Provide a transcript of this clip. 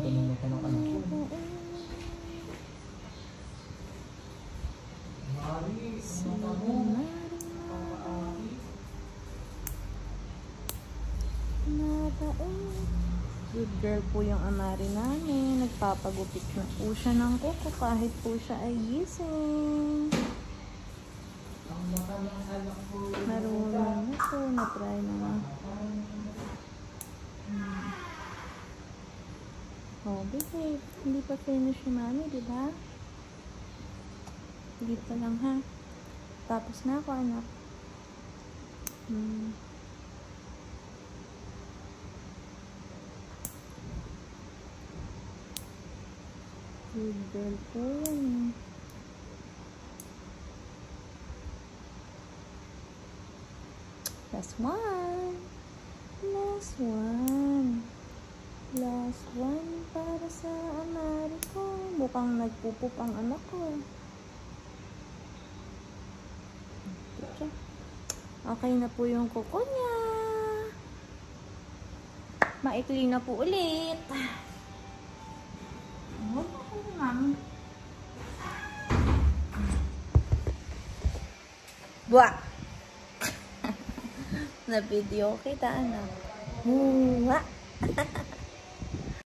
mata ng anak ko. Good girl po yung amari namin. Nagpapagupit na po siya ng kuko kahit po siya ay gising. Marunong na po. Na-try na nga. Oh, babe. Hindi pa finish si mami, diba? Hindi pa lang, ha? Tapos na ako, anak. Good girl po yan. Last one. Last one. Last one para sa amari ko. Mukhang nagpupup ang anak ko. Okay na po yung kuko niya. Maikli na po ulit. Mami. Buwa! Na video kita, anak. Buwa!